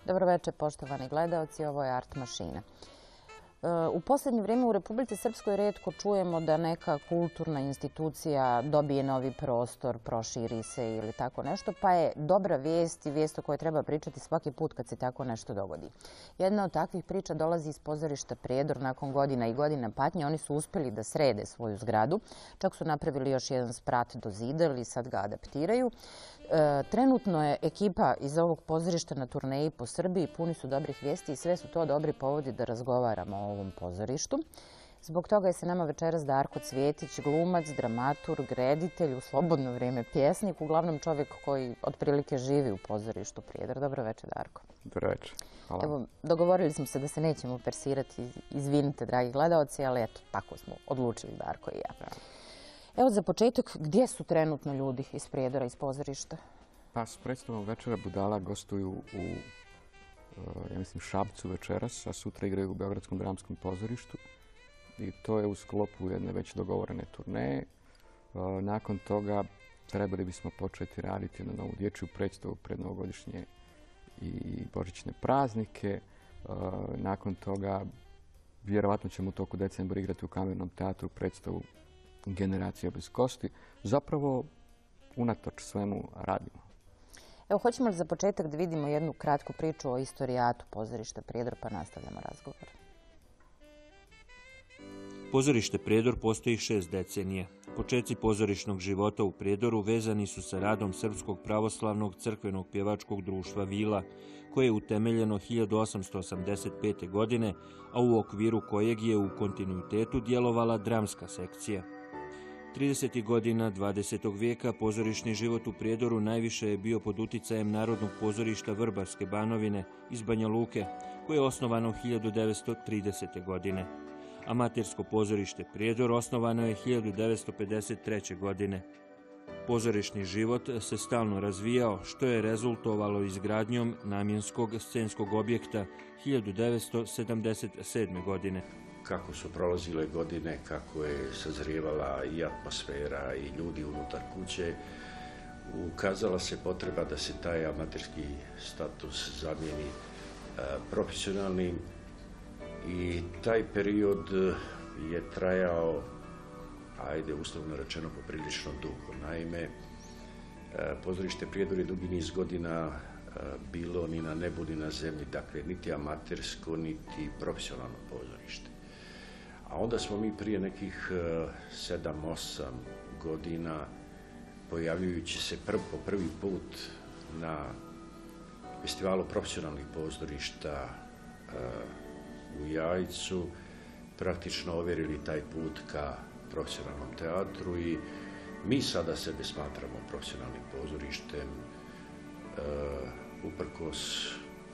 Dobro večer, poštovani gledaoci, ovo je Art Mašina. U posljednje vrijeme u Republici Srpskoj rijetko čujemo da neka kulturna institucija dobije novi prostor, proširi se ili tako nešto, pa je dobra vijest i vijest o kojoj treba pričati svaki put kad se tako nešto dogodi. Jedna od takvih priča dolazi iz pozorišta Prijedor. Nakon godina i godina patnje oni su uspjeli da srede svoju zgradu, čak su napravili još jedan sprat do zida i sad ga adaptiraju. Trenutno je ekipa iz ovog pozorišta na turneji po Srbiji, puni su dobrih vijesti i sve su to dobri povodi da razgovaramo o ovom pozorištu. Zbog toga je sa nama večeras Darko Cvjetić, glumac, dramaturg, reditelj, u slobodno vrijeme pjesnik, uglavnom čovjek koji otprilike živi u pozorištu Prijedor. Dobro večer, Darko. Dobro večer. Hvala. Evo, dogovorili smo se da se nećemo persirati, izvinite, dragi gledalci, ali eto, tako smo odlučili, Darko i ja. Evo za početak, gdje su trenutno ljudi iz Prijedora, iz pozorišta? Pa s predstavom Večera budala gostuju u, ja mislim, Šapcu večeras, a sutra igraju u Beogradskom dramskom pozorištu. I to je u sklopu jedne već dogovorene turneje. Nakon toga trebali bismo početi raditi na novu dječju predstavu pred novogodišnje i božićne praznike. Nakon toga vjerovatno ćemo u toku decembra igrati u Kamernom teatru predstavu Generacija bez kosti. Zapravo, unatoč svemu radimo. Evo, hoćemo li za početak da vidimo jednu kratku priču o istorijatu pozorišta Prijedor, pa nastavljamo razgovor. Pozorište Prijedor postoji 6 decenija. Početci pozorišnog života u Prijedoru vezani su sa radom Srpskog pravoslavnog crkvenog pjevačkog društva Vila, koje je utemeljeno 1885. godine, a u okviru kojeg je u kontinuitetu djelovala dramska sekcija. 30. godina 20. vijeka pozorišni život u Prijedoru najviše je bio pod uticajem Narodnog pozorišta Vrbarske Banovine iz Banja Luke, koje je osnovano 1930. godine. Amatersko pozorište Prijedor osnovano je 1953. godine. Pozorišni život se stalno razvijao, što je rezultovalo izgradnjom namjenskog scenskog objekta 1977. godine. Kako su prolazile godine, kako je sazrijevala i atmosfera i ljudi unutar kuće, ukazala se potreba da se taj amaterski status zamijeni profesionalnim i taj period je trajao, ajde uslovno rečeno, poprilično dugo. Naime, pozorište Prijedor je dugi niz godina bilo ni na nebu ni na zemlji, dakle niti amatersko, niti profesionalno pozorište. A onda smo mi prije nekih 7-8 godina, pojavljujući se po prvi put na festivalu profesionalnih pozorišta u Jajcu, praktično ovjerili taj put ka profesionalnom teatru i mi sada sebe smatramo profesionalnim pozorištem, uprkos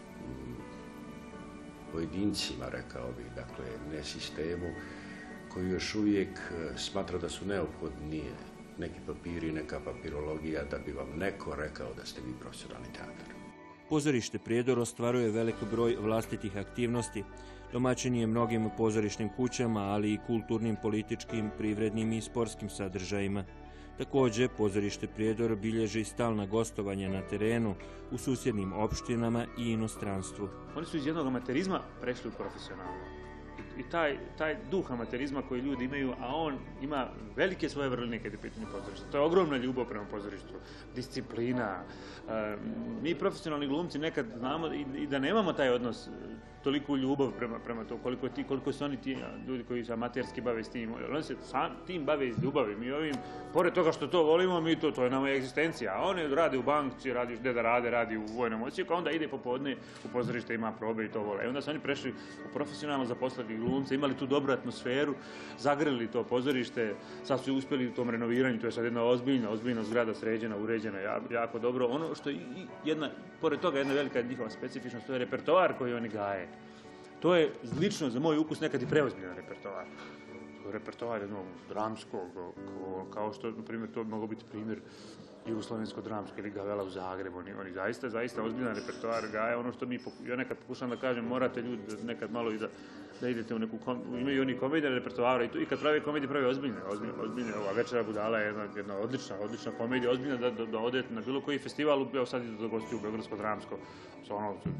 pojedincima, rekao bih, dakle ne sistemu, koji još uvijek smatra da su neophodni neki papiri, neka papirologija da bi vam neko rekao da ste vi profesionalni teatar. Pozorište Prijedor ostvaruje velik broj vlastitih aktivnosti. Domaćin je mnogim pozorišnim kućama, ali i kulturnim, političkim, privrednim i sportskim sadržajima. Također, pozorište Prijedor bilježi stalna gostovanja na terenu, u susjednim opštinama i inostranstvu. Oni su iz jednog amaterizma prešli u profesionalno. I taj duh amaterizma koji ljudi imaju, a on ima velike svoje vrline kad je pitanje pozorišta. To je ogromna ljubav prema pozorištu, disciplina. Mi profesionalni glumci nekad znamo i da nemamo taj odnos, toliku ljubav prema to, koliko su oni ti ljudi koji se amaterski bave s tim. Oni se tim bave iz ljubavi. Mi ovim, pored toga što to volimo, mi to je nama egzistencija. A oni rade u banci, radi gdje da radi u vojnom odsjeku, a onda ide popodne u pozorište, ima probe i to vole. I onda su oni prešli u profesionalno zaposleni glumce, imali tu dobru atmosferu, zagrlili to pozorište, sad su uspjeli u tom renoviranju, to je sad jedna ozbiljna zgrada, sređena, uređena, jako dobro. Ono što je pored toga jedna velika njihova specifičnost, to je repertoar koji oni gaje. To je lično za moj ukus nekad i preozbiljan repertoar. To je repertoar jednog dramskog, kao što, na primjer, to mogao biti primjer Jugoslovensko-dramske ili Gavela u Zagrebu. Oni zaista ozbiljan repertoar gaje. Ono što ja nekad pokušam da kažem, morate ljudi nekad malo i da idete u neku imaju oni komedije repertoara i kad pravi komedije pravi ozbiljne. Ova Večera budala je jedna odlična komedija, ozbiljna da odete na bilo koji festival, evo sad idete da gostiju u Beogradsko dramsko,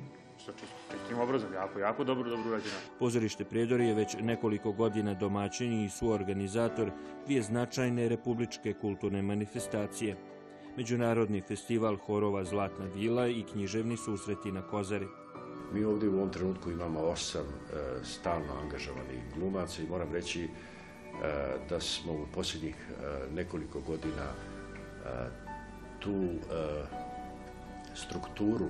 sa čistim obrazom, jako dobro urađena. Pozorište Prijedor je već nekoliko godina domaćin i suorganizator dvije značajne republičke kulturne manifestacije. Međunarodni festival horova Zlatna vila i književni susreti na Kozari. Mi ovdje u ovom trenutku imamo 8 stalno angažovanih glumaca i moram reći da smo u posljednjih nekoliko godina tu strukturu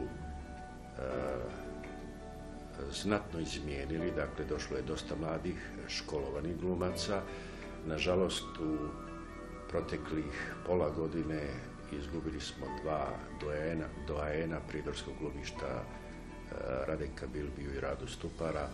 znatno izmijenili. Dakle, došlo je dosta mladih školovanih glumaca. Nažalost, u proteklih pola godine izgubili smo 2 doajena prijedorskog glumišta, Radenka Bilbiju i Radu Stupara,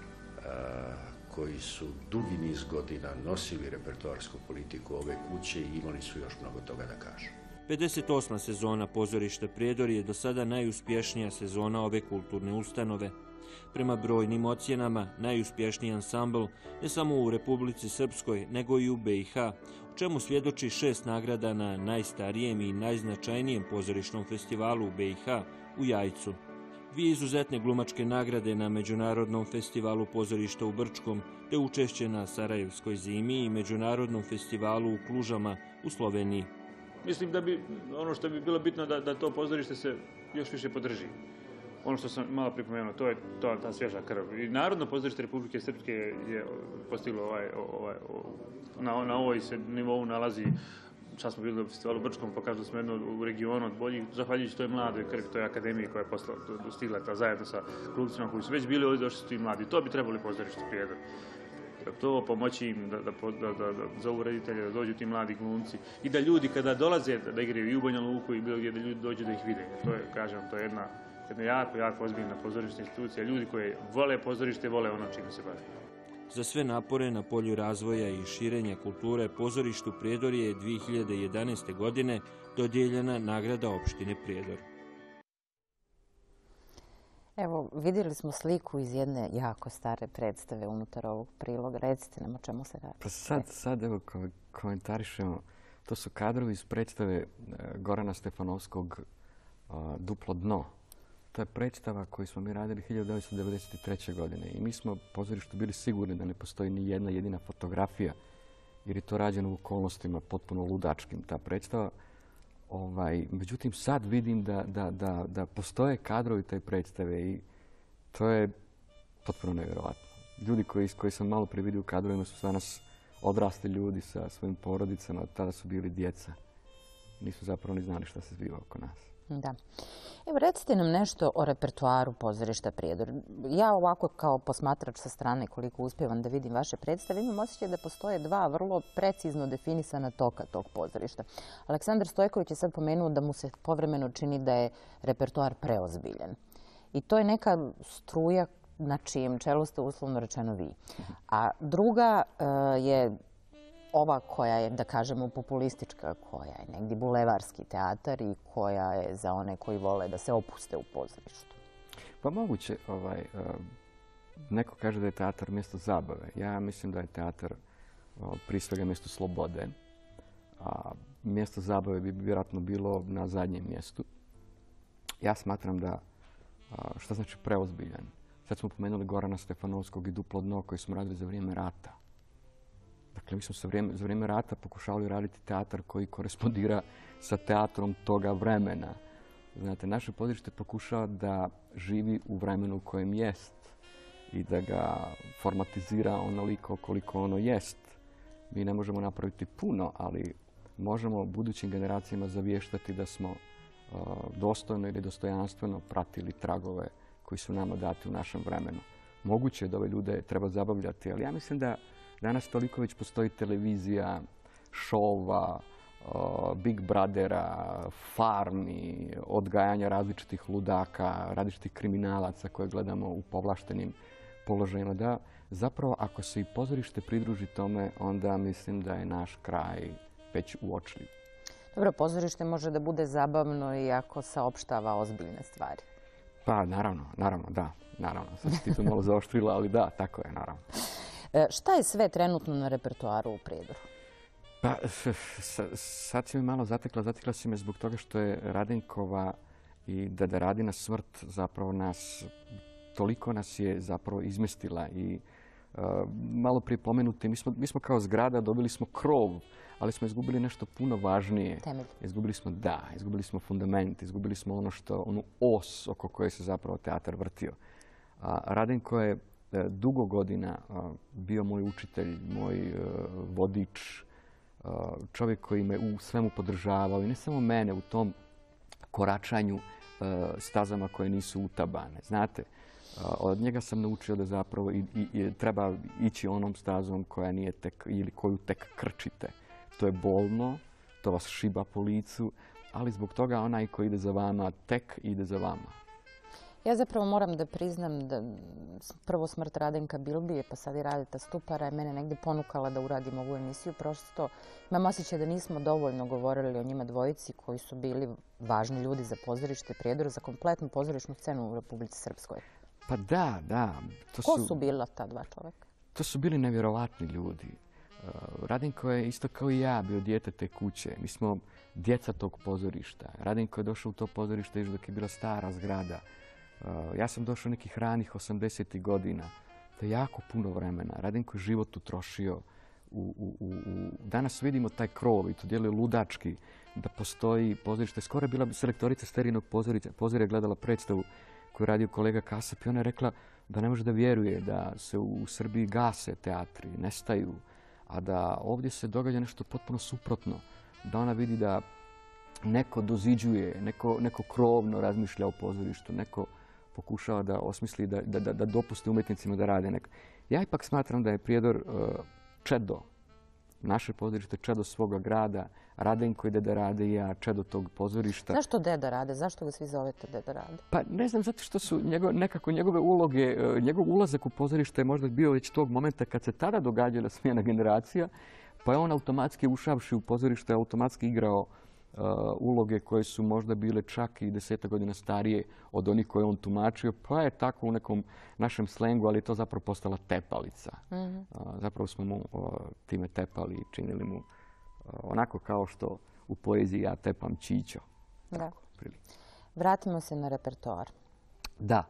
koji su dugi niz godina nosili repertoarsku politiku ove kuće i imali su još mnogo toga da kažu. 58. sezona Pozorišta Prijedor je do sada najuspješnija sezona ove kulturne ustanove. Prema brojnim ocjenama, najuspješniji ansambl ne samo u Republici Srpskoj, nego i u BiH, o čemu svjedoči 6 nagrada na najstarijem i najznačajnijem pozorišnom festivalu u BiH u Jajcu. 2 izuzetne glumačke nagrade na Međunarodnom festivalu pozorišta u Brčkom, te učešće na Sarajevskoj zimi i Međunarodnom festivalu u Klužama u Sloveniji. Mislim da bi, ono što bi bilo bitno da to pozorište se još više podrži. Ono što sam malo pripomenuo, to je ta svježa krv. I Narodno pozorište Republike Srpske je postiglo na ovoj se nivou nalazi. Sad smo bili u festivalu Brčkom, pokazali smo jedno u regionu od boljih, zahvaljujući toj mladoj krvi, toj akademiji koja je stigla zajedno sa glumcima koji su već bili ovdje, došli su i mladi. To bi trebali pozorište Prijedor. To pomoći im da zovu reditelje, da dođu ti mladi glumci i da ljudi kada dolaze da igraju i u Banja Luku i bilo gdje da ljudi dođu da ih vide. To je, kažem, to je jedna jako ozbiljna pozorišna institucija. Ljudi koji vole pozorište, vole ono čime se bave. Za sve napore na polju razvoja i širenja kulture pozorištu Prijedor je 2011. godine dodijeljena nagrada opštine Prijedor. Evo, vidjeli smo sliku iz jedne jako stare predstave unutar ovog priloga. Recite nam o čemu se radi. Pa sad evo komentarišemo. To su kadrovi iz predstave Gorana Stefanovskog Duplo dno. To je predstava koju smo mi radili 1993. godine i mi smo u pozorištu bili sigurni da ne postoji ni jedna jedina fotografija jer je to rađeno u okolnostima potpuno ludačkim, ta predstava. Međutim, sad vidim da postoje kadrovi te predstave i to je potpuno nevjerojatno. Ljudi koji sam malo prije vidio u kadrovima su danas odrasli ljudi sa svojim porodicama, tada su bili djeca. Nisu zapravo ni znali šta se zbiva oko nas. Da. Evo, recite nam nešto o repertoaru pozorišta Prijedor. Ja ovako kao posmatrač sa strane, koliko uspijevam da vidim vaše predstave, imam osjećaj da postoje 2 vrlo precizno definisana toka tog pozorišta. Aleksandar Stojković je sad pomenuo da mu se povremeno čini da je repertoar preozbiljen. I to je neka struja na čijem čelu ste uslovno rečeno vi. A druga je ova koja je, da kažemo, populistička, koja je negdje bulevarski teatar i koja je za one koji vole da se opuste u pozorištu. Pa moguće. Neko kaže da je teatar mjesto zabave. Ja mislim da je teatar prije svega mjesto slobode. A mjesto zabave bi vjerojatno bilo na zadnjem mjestu. Ja smatram da, šta znači preozbiljan? Sad smo pomenuli Gorana Stefanovskog i Duplo dno koji smo radili za vrijeme rata. Dakle, mi smo za vrijeme rata pokušali raditi teatar koji korespondira sa teatrom toga vremena. Znate, naše pozorište pokušava da živi u vremenu u kojem jest i da ga formatizira onoliko koliko ono jest. Mi ne možemo napraviti puno, ali možemo budućim generacijama zavještati da smo dostojno ili dostojanstveno pratili tragove koji su nama dati u našem vremenu. Moguće je da ove ljude treba zabavljati, ali ja mislim da danas toliko već postoji televizija, šova, Big Brothera, farmi, odgajanja različitih ludaka, različitih kriminalaca koje gledamo u povlaštenim položajima. Da, zapravo, ako se i pozorište pridruži tome, onda mislim da je naš kraj već uočljiv. Dobro, pozorište može da bude zabavno i ako saopštava ozbiljne stvari. Pa, naravno, da. Naravno, sad si ti to malo zaoštrila, ali da, tako je, naravno. Šta je sve trenutno na repertoaru u Prijedoru? Pa, sad si me malo zatekla. Zatekla si me zbog toga što je Radenkova I Deda Radina smrt zapravo toliko nas je zapravo izmestila. I malo prije pomenuti, mi smo kao zgrada dobili smo krov, ali smo izgubili nešto puno važnije. Temelj. Izgubili smo fundament, izgubili smo onu os oko koje se zapravo teatar vrtio. Radenko je dugo godina bio moj učitelj, moj vodič, čovjek koji me u svemu podržavao i ne samo mene u tom koračanju stazama koje nisu utabane. Znate, od njega sam naučio da zapravo treba ići onom stazom koja nije tek ili koju tek krčite. To je bolno, to vas šiba po licu, ali zbog toga onaj koji ide za vama tek ide za vama. Ja zapravo moram da priznam da prvo smrt Radenka Bilbije, pa sad i Radeta Stupara je mene negdje ponukala da uradim ovu emisiju. Prosto imam osjećaj da nismo dovoljno govorili o njima dvojici koji su bili važni ljudi za pozorište Prijedor, za kompletnu pozorišnu scenu u Republici Srpskoj. Pa da. Ko su bila ta dva čovjeka? To su bili nevjerovatni ljudi. Radenko je isto kao i ja bio dijete te kuće. Mi smo djeca tog pozorišta. Radenko je došao u to pozorište još dok je bila stara zgrada. Ja sam došao nekih ranih 80. godina. To je jako puno vremena. Radenko je život utrošio. Danas vidimo taj krov i to djeluje ludački da postoji pozorište. Skoro je bila selektorica Sterinog pozorja gledala predstavu koju je radio kolega Kasap i ona je rekla da ne može da vjeruje da se u Srbiji gase teatri, nestaju, a da ovdje se događa nešto potpuno suprotno. Da ona vidi da neko doziđuje, neko krovno razmišlja o pozorištu, neko pokušava da osmisli, da dopusti umjetnicima da rade neko. Ja ipak smatram da je Prijedor čedo, naše pozorište čedo svoga grada, Radenko i Deda Rade i ja čedo tog pozorišta. Zašto Deda Rade? Zašto ga svi zovete Deda Rade? Pa ne znam, zato što su nekako njegove uloge, njegov ulazak u pozorište je možda bio već tog momenta kad se tada događala smjena generacija, pa je on automatski ušavši u pozorište, automatski igrao uloge koje su možda bile čak i 10 godina starije od onih koje on tumačio, pa je tako u nekom našem slengu, ali je to zapravo postala tepalica. Zapravo smo mu time tepali i činili mu onako kao što u poeziji ja tepam Čićo. Da. Vratimo se na repertoar. Da.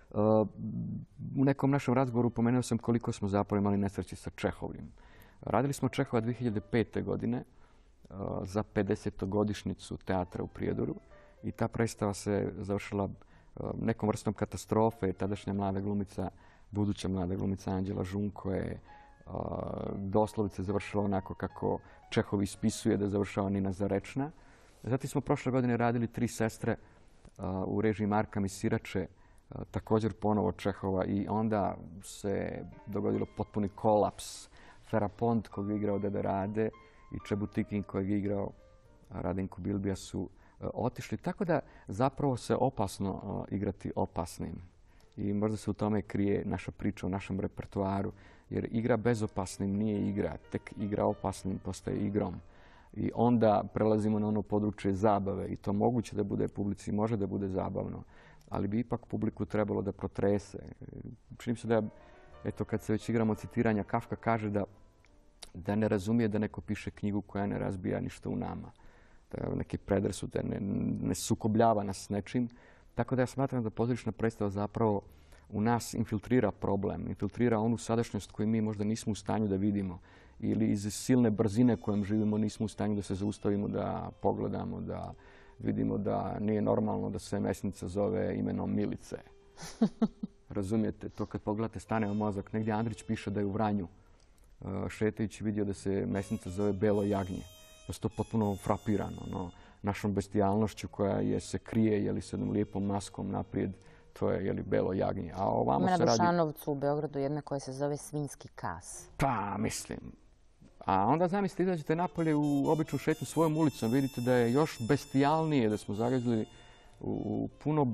U nekom našem razgovoru pomenuo sam koliko smo zapravo imali nesreći sa Čehovim. Radili smo Čehova 2005. godine za 50-godišnjicu teatra u Prijedoru i ta predstava se završila nekom vrstom katastrofe. Tadašnja mlada glumica, buduća mlada glumica Anđela Žunko je doslovce završila onako kako Čehov ispisuje da završava Nina Zarečna. Zatim smo prošle godine radili Tri sestre u režiji Marka Misirače, također ponovo Čehova i onda se dogodilo potpuni kolaps. Ferapont kojeg je igrao Deda Rade i Čebutikin kojeg je igrao Radenko Bilbija su otišli. Tako da zapravo se opasno igrati opasnim. I možda se u tome krije naša priča o našem repertoaru. Jer igra bezopasnim nije igra, tek igra opasnim postaje igrom. I onda prelazimo na ono područje zabave i to moguće da bude publici, može da bude zabavno, ali bi ipak publiku trebalo da protrese. Čini se da, eto, kad se već igramo citiranja, Kafka kaže da ne razumije da neko piše knjigu koja ne razbija ništa u nama. Da neke predrasude ne sukobljava nas s nečim. Tako da ja smatram da pozorišna predstava zapravo u nas infiltrira problem, infiltrira onu sadašnjost koju mi možda nismo u stanju da vidimo ili iz silne brzine kojom živimo nismo u stanju da se zaustavimo, da pogledamo, da vidimo da nije normalno da se mesnica zove imenom Milice. Razumijete, to kad pogledate stane u mozak. Negdje Andrić piše da je u Vranju šetajući vidio da se mesnica zove Belo jagnje. Da se to potpuno frapirano našom bestijalnošću koja se krije s jednom lijepom maskom naprijed. To je Belo jagnje. A ovamo Ima se na Dušanovcu u Beogradu jedna koja se zove Svinjski kas. Pa, mislim. A onda zamislite, izađete napolje u običnu šetnju svojom ulicom, vidite da je još bestijalnije, da smo zagazili u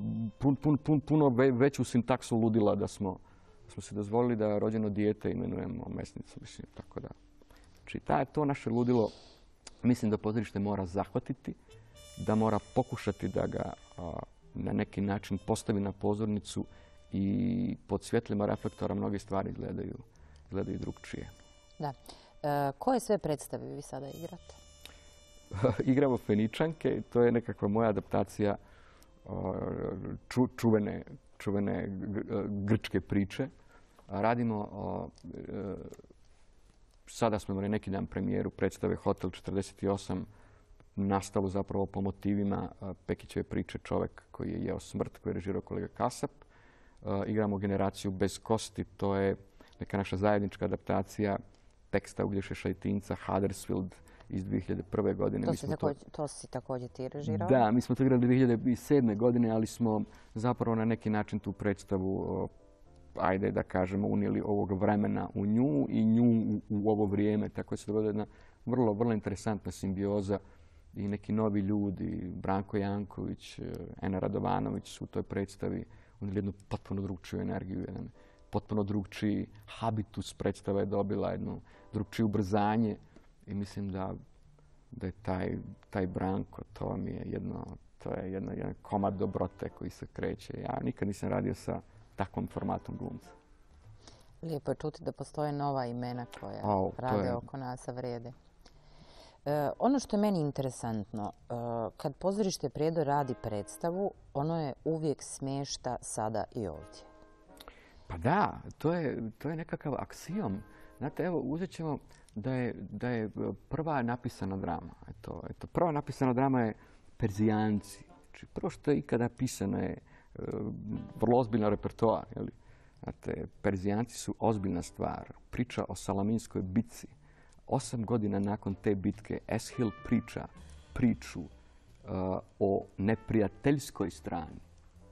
puno veću sintaksu ludila, da smo se dozvolili da rođeno dijete imenujemo mesnicu. Mislim, tako da. Znači, to naše ludilo, mislim da pozorište mora zahvatiti, da mora pokušati da ga na neki način postavi na pozornicu i pod svjetlima reflektora mnoge stvari gledaju drugčije. Da. Koje sve predstave vi sada igrate? Igramo Feničanke. To je nekakva moja adaptacija čuvene grčke priče. Radimo, sada smo imali neki dan premijeru predstave Hotel 48, nastalu zapravo po motivima Pekićeve priče Čovek koji je jeo smrt, koji je režirao kolega Kasap. Igramo Generaciju bez kosti, to je neka naša zajednička adaptacija teksta Uglješe Šajtinca, Huddersfield iz 2001. godine. To si također ti režirao? Da, mi smo to igrali 2007. godine, ali smo zapravo na neki način tu predstavu, ajde da kažemo, unijeli ovog vremena u nju i nju u ovo vrijeme. Tako se dogodila jedna vrlo, vrlo interesantna simbioza i neki novi ljudi, Branko Janković, Ena Radovanović su u toj predstavi unijeli jednu potpuno drugčiju energiju, jedan potpuno drugčiji habitus. Predstava je dobila jednu drugčiju ubrzanje i mislim da je taj Branko, to je jedan komad dobrote koji se kreće. Ja nikad nisam radio sa takvom formatom glumca. Lijepo je čuti da postoje nova imena koja rade oko nas, a vrijede. Ono što je meni interesantno, kad Pozorište Prijedor radi predstavu, ono je uvijek smješta sada i ovdje. Pa da, to je nekakav aksijom. Znate, evo, uzet ćemo da je prva napisana drama. Prva napisana drama je Perzijanci. Znači, prvo što je ikada pisano je vrlo ozbiljan repertoar. Znate, Perzijanci su ozbiljna stvar. Priča o Salaminskoj bitci. 8 godina nakon te bitke Eshil priča priču o neprijateljskoj strani.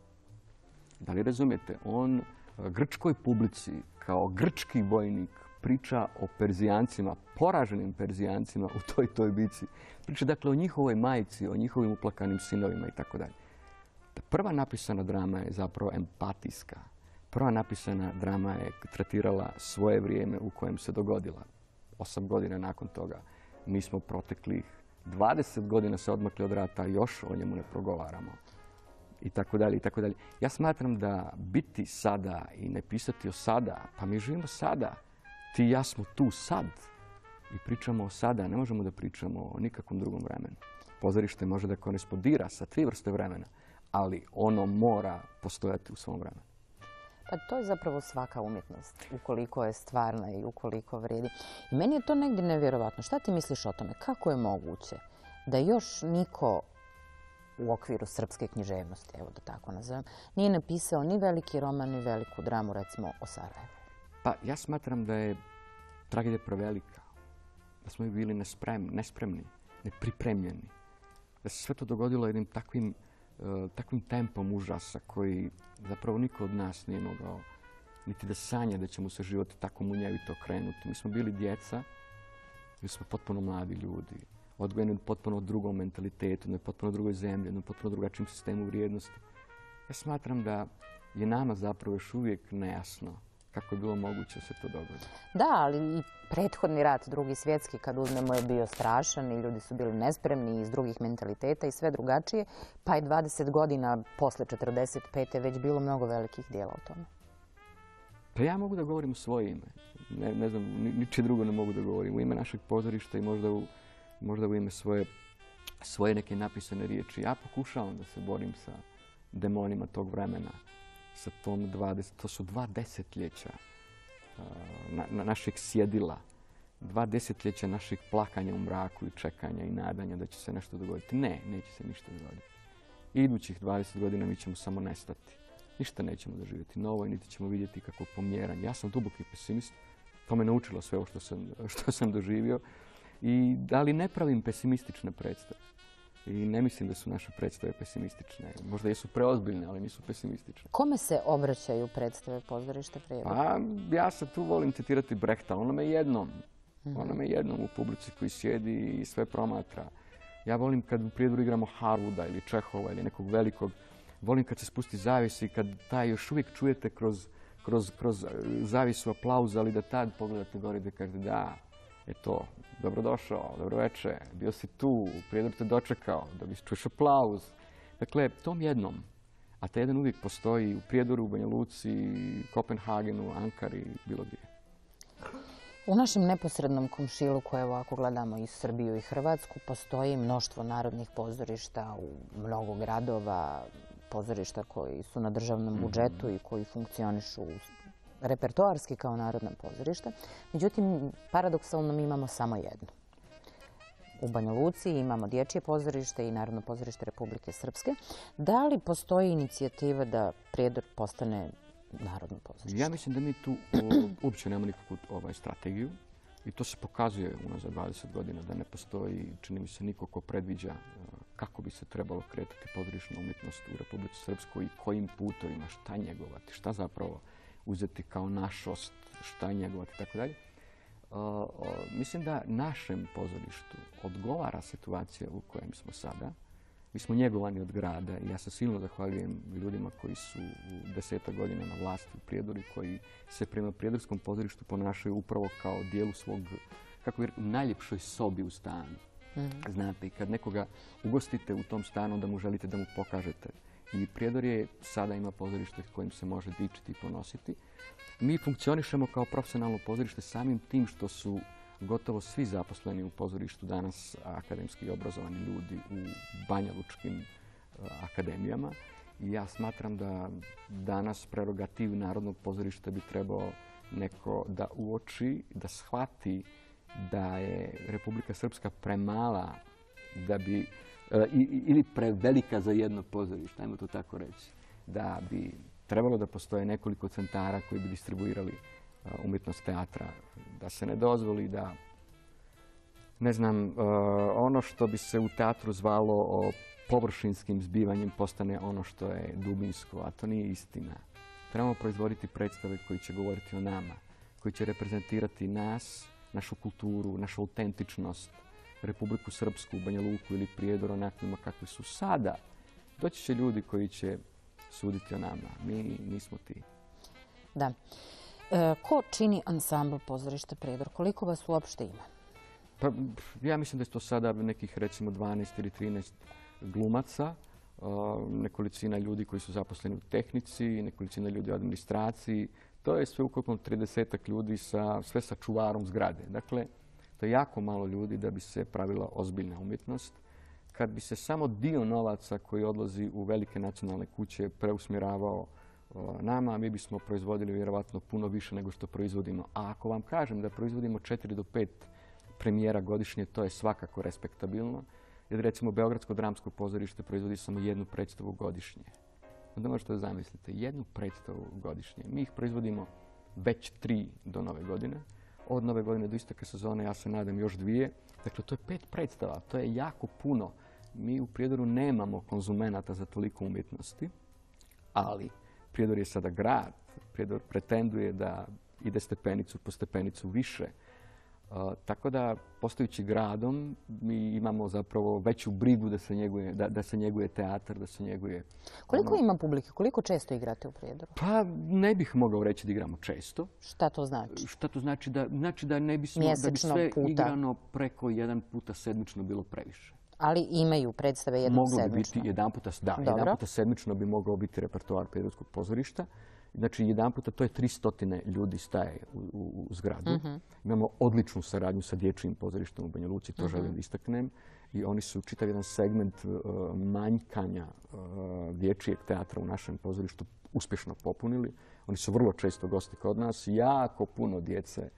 Da li razumijete? On grčkoj publici kao grčki vojnik priča o Perzijancima, poraženim Perzijancima u toj bitci. Priča dakle o njihovoj majci, o njihovim uplakanim sinovima i tako dalje. Prva napisana drama je zapravo empatijska. Prva napisana drama je tretirala svoje vrijeme u kojem se dogodila. 8 godina nakon toga mi smo proteklih 20 godina se odmakli od rata, još o njemu ne progovaramo. I tako dalje, i tako dalje. Ja smatram da biti sada i ne pisati o sada, pa mi živimo sada. Ti i ja smo tu sad i pričamo o sada. Ne možemo da pričamo o nikakvom drugom vremenu. Pozorište može da korespondira sa 3 vrste vremena, ali ono mora postojati u svom vremenu. Pa to je zapravo svaka umjetnost, ukoliko je stvarna i ukoliko vrijedi. I meni je to negdje nevjerovatno. Šta ti misliš o tome? Kako je moguće da još niko u okviru srpske književnosti, evo da tako nazovem, nije napisao ni veliki roman, ni veliku dramu, recimo o Sarajevu? Pa ja smatram da je tragedija prevelika. Da smo bili nespremni, nepripremljeni. Da se sve to dogodilo jednim takvim tempom užasa koji zapravo niko od nas nije mogao niti da sanja da će mu se život tako munjevito okrenuti. Mi smo bili djeca, mi smo potpuno mladi ljudi, odgojeni u potpuno drugom mentalitetu, na potpuno drugoj zemlji, na potpuno drugačijem sistemu vrijednosti. Ja smatram da je nama zapravo još uvijek nejasno kako je bilo moguće da se to dogodi. Da, ali i prethodni rat, Drugi svjetski, kad uzmemo, je bio strašan i ljudi su bili nespremni iz drugih mentaliteta i sve drugačije, pa je 20 godina posle 45. već bilo mnogo velikih dijela o tome. Pa ja mogu da govorim u svoje ime. Ne znam, ničije drugo ne mogu da govorim. U ime našeg pozorišta i možda u ime svoje neke napisane riječi. Ja pokušavam da se borim sa demonima tog vremena. To su 2 desetljeća našeg sjedila, 2 desetljeća našeg plakanja u mraku i čekanja i nadanja da će se nešto dogoditi. Ne, neće se ništa dogoditi. Idućih 20 godina mi ćemo samo nestati. Ništa nećemo doživjeti novo i niti ćemo vidjeti kako pomjeranje. Ja sam duboki pesimist, to me naučilo sve ovo što sam doživio. Da li ne pravim pesimistične predstave? I ne mislim da su naše predstave pesimistične. Možda jesu preozbiljne, ali nisu pesimistične. Kome se obraćaju predstave Pozorište Prijedor? Pa ja sad tu volim citirati Brehta. Ono me jednom u publici koji sjedi i sve promatra. Ja volim kad u Prijedoru igramo Harwooda ili Čehova ili nekog velikog. Volim kad se spusti zavis i kad taj još uvijek čujete kroz zavisu aplauza, ali da tad pogledate gore i da kažete da, eto, dobrodošao, dobroveče, bio si tu, Prijedor te dočekao, da bi čuješ aplauz. Dakle, tom jednom, a taj jedan uvijek postoji u Prijedoru, u Banja Luci, Kopenhagenu, Ankari, bilo gdje. U našem neposrednom komšiluku, evo ako gledamo i Srbiju i Hrvatsku, postoji mnoštvo narodnih pozorišta u mnogo gradova, pozorišta koji su na državnom budžetu i koji funkcionišu repertoarski kao narodna pozorišta. Međutim, paradoksalno mi imamo samo jedno. U Banja Luci imamo Dječje pozorište i Narodno pozorište Republike Srpske. Da li postoji inicijativa da Prijedor postane narodno pozorište? Ja mislim da mi tu uopće nemamo nikakvu strategiju i to se pokazuje unazad 20 godina da ne postoji, čini mi se, niko ko predviđa kako bi se trebalo kretati pozorišna umjetnost u Republici Srpskoj i kojim putovima, šta njegovati, šta zapravo uzeti kao našost, šta njegovati i tako dalje. Mislim da našem pozorištu odgovara situacija u kojem smo sada. Mi smo njegovani od grada i ja se silno zahvaljujem ljudima koji su 10 godina na vlasti u Prijedoru i koji se prema prijedorskom pozorištu ponašaju upravo kao dijelu svog, kako je, u najljepšoj sobi u stanu. Znate, i kad nekoga ugostite u tom stanu, onda mu želite da mu pokažete. I Prijedor je sada ima pozorište kojim se može dičiti i ponositi. Mi funkcionišemo kao profesionalno pozorište samim tim što su gotovo svi zaposleni u pozorištu danas akademski obrazovani ljudi u banjalučkim akademijama. I ja smatram da danas prerogativ Narodnog pozorišta bi trebao neko da uoči, da shvati da je Republika Srpska premala da bi, ili prevelika za jedno pozorište, ajmo to tako reći, da bi trebalo da postoje nekoliko centara koji bi distribuirali umjetnost teatra, da se ne dozvoli da, ne znam, ono što bi se u teatru zvalo površinskim zbivanjem postane ono što je dubinsko, a to nije istina. Trebamo proizvoditi predstave koji će govoriti o nama, koji će reprezentirati nas, našu kulturu, našu autentičnost, Republiku Srpsku, Banja Luku ili Prijedor onakvima kakvi su sada. Doći će ljudi koji će suditi o nama. Mi nismo ti. Da. Ko čini ansambl pozorišta Prijedor? Koliko vas uopšte ima? Pa, ja mislim da je to sada nekih recimo 12 ili 13 glumaca, nekolicina ljudi koji su zaposleni u tehnici, nekolicina ljudi u administraciji. To je sve ukupno 30 ljudi sve sa čuvarom zgrade. Dakle, to je jako malo ljudi da bi se pravila ozbiljna umjetnost. Kad bi se samo dio novaca koji odlazi u velike nacionalne kuće preusmjeravao nama, mi bismo proizvodili vjerovatno puno više nego što proizvodimo. A ako vam kažem da proizvodimo 4 do 5 premijera godišnje, to je svakako respektabilno. Jer recimo Beogradsko dramsko pozorište proizvodi samo jednu predstavu godišnje. Onda možete da zamislite, jednu predstavu godišnje. Mi ih proizvodimo već 3 do Nove godine. Od Nove godine do isteka sezone, ja se nadam, još 2. Dakle, to je 5 predstava. To je jako puno. Mi u Prijedoru nemamo konzumenata za toliko umjetnosti, ali Prijedor je sada grad. Prijedor pretenduje da ide stepenicu po stepenicu više. Tako da, postojući gradom, mi imamo zapravo veću brigu da se njeguje teatar, da se njeguje... Koliko ima publike? Koliko često igrate u Prijedoru? Pa ne bih mogao reći da igramo često. Šta to znači? Šta to znači? Znači da ne bismo, da bi sve igrano preko jedan puta sedmično bilo previše. Ali imaju predstave jednom sedmično? Moglo bi biti jedan puta sedmično bi mogao biti repertoar Prijedorskog pozorišta. Znači, jedan puta to je 300 ljudi staje u zgradu. Imamo odličnu saradnju sa Dječjim pozorištem u Banja Luci, to želim da istaknem. I oni su čitav jedan segment manjkanja dječjeg teatra u našem pozorištu uspješno popunili. Oni su vrlo često gosti kod nas. Jako puno djece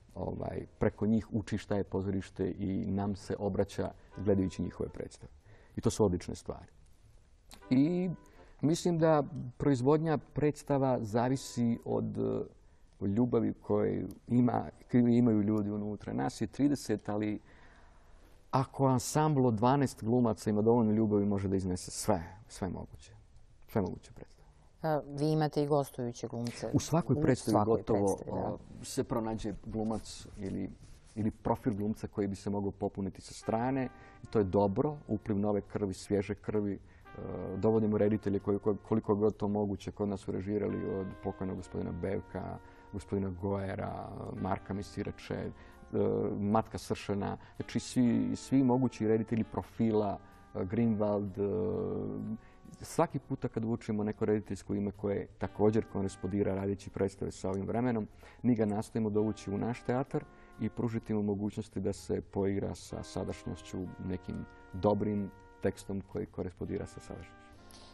preko njih uči šta je pozorište i nam se obraća gledajući njihove predstave. I to su odlične stvari. I mislim da proizvodnja predstava zavisi od ljubavi koju imaju ljudi unutra. Nas je 30, ali ako ansambl od 12 glumaca ima dovoljno ljubavi, može da iznese sve moguće. Sve moguće predstave. Vi imate i gostujuće glumce. U svakoj predstavi gotovo se pronađe glumac ili profil glumca koji bi se mogao popuniti sa strane. I to je dobro, upliv nove krvi, svježe krvi. Dovodimo reditelje koliko god to moguće. Kod nas su režirali od pokojnog gospodina Bevka, gospodina Gojera, Marka Misirače, Matka Sršena. Znači svi mogući reditelji profila, Greenwald. Svaki puta kad učimo neko rediteljsko ime koje također korespondira radeći predstave sa ovim vremenom, mi ga nastojimo dovući u naš teatar i pružiti mu mogućnosti da se poigra sa sadašnjošću nekim dobrim tekstom koji korespondira sa sadašnjošću.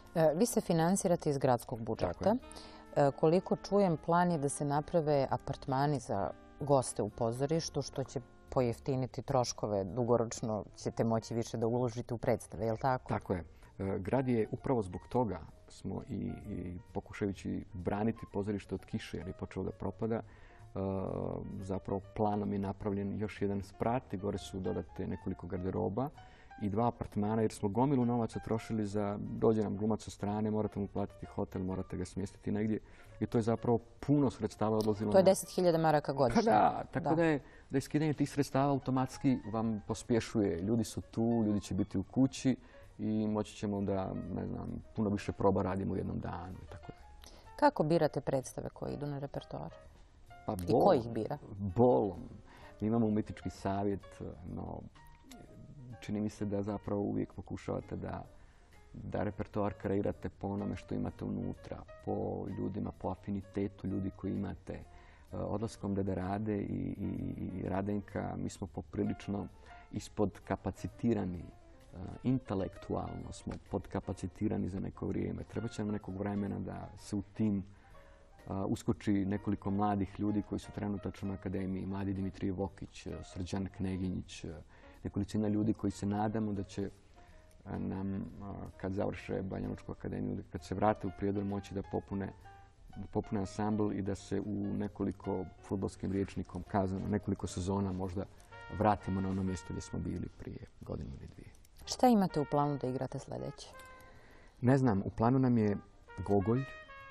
Vi se finansirate iz gradskog budžeta. Koliko čujem, plan je da se naprave apartmani za goste u pozorištu, što će pojeftiniti troškove. Dugoročno ćete moći više da uložite u predstave, je li tako? Tako je. Grad je upravo zbog toga smo i pokušajući braniti pozorište od kiše jer je počelo da propada. Zapravo planom je napravljen još jedan sprat i gore su dodate nekoliko garderoba i 2 apartmana jer smo gomilu novaca trošili za dođe nam glumac sa strane, morate mu platiti hotel, morate ga smjestiti negdje i to je zapravo puno sredstava odlazilo. To je 10.000 maraka godišnje. Da, tako da je iskidanje tih sredstava automatski vam pospješuje. Ljudi su tu, ljudi će biti u kući i moći ćemo da, ne znam, puno više proba radimo u jednom danu i tako da. Kako birate predstave koje idu na repertoar? Pa i ko ih bira? Bolom. Mi imamo umjetnički savjet, no čini mi se da zapravo uvijek pokušavate da repertoar kreirate po onome što imate unutra, po ljudima, po afinitetu ljudi koji imate. Odlaskom Deda Rade i Radenka mi smo poprilično ispod kapacitirani. Intelektualno smo podkapacitirani za neko vrijeme. Treba će nam nekog vremena da se u tim uskoči nekoliko mladih ljudi koji su trenutačno na akademiji. Mladi Dimitrije Vokić, Srđan Kneginjić, nekolicina ljudi koji se nadamo da će nam, kad završe Banjalučku akademiju, kad se vrate u Prijedor, moći da popune ansambl i da se u nekoliko fudbalskim rječnikom kazano, nekoliko sezona možda vratimo na ono mjesto gdje smo bili prije godinu ili dvije. Šta imate u planu da igrate sljedeće? Ne znam, u planu nam je Gogolj.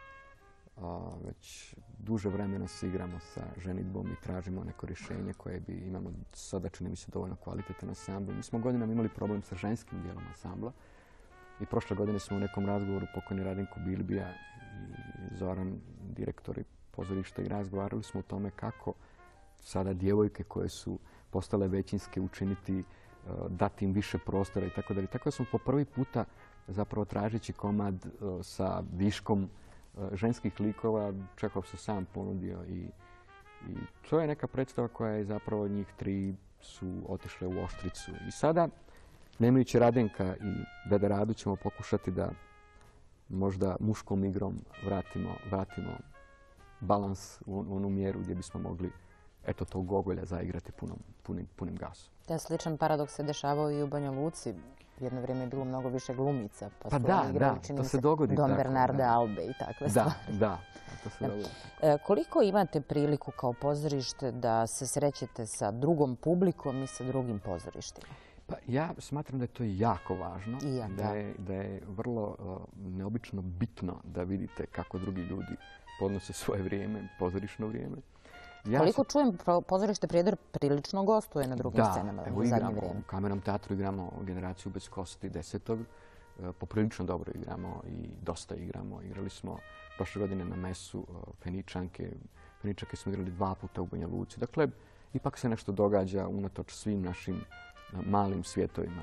Već duže vremena se igramo sa ženidbom i tražimo neko rješenje koje bi imamo sada, čini mi se, dovoljno kvalitetan ansambl. Mi smo godinama imali problem sa ženskim dijelom ansambla i prošle godine smo u nekom razgovoru pokojni Radenko Bilbija i Zoran, direktori pozorišta, i razgovarali smo o tome kako sada djevojke koje su postale većinske učiniti, dati im više prostora i tako dalje. Tako da smo po prvi puta zapravo tražeći komad sa viškom ženskih likova, Čehov se sam ponudio i to je neka predstava koja je zapravo njih 3 su otišle u Oštricu. I sada, nemajući Radenka i Deda Radu, ćemo pokušati da možda muškom igrom vratimo balans u onu mjeru gdje bismo mogli eto tog Gogolja zaigrati punim gasom. Taj sličan paradoks se dešavao i u Banja Luci. Jedno vrijeme je bilo mnogo više glumica, pa su igrali, čini mi se, Don Bernarde Albe i takve stvari. Da, to se dogodi. Koliko imate priliku kao pozorište da se srećete sa drugom publikom i sa drugim pozorištima? Pa ja smatram da je to jako važno, da je vrlo neobično bitno da vidite kako drugi ljudi podnose svoje vrijeme, pozorišno vrijeme. Koliko čujem, pozorište Prijedor prilično gostuje na drugim scenama u zadnje vrijeme. U Kamernom teatru igramo Generaciju bez kosti 10. Poprilično dobro igramo i dosta igramo. Igrali smo prošle godine na mesu Feničanke. Feničanke smo igrali 2 puta u Banja Luci. Dakle, ipak se nešto događa unatoč svim našim malim svjetovima.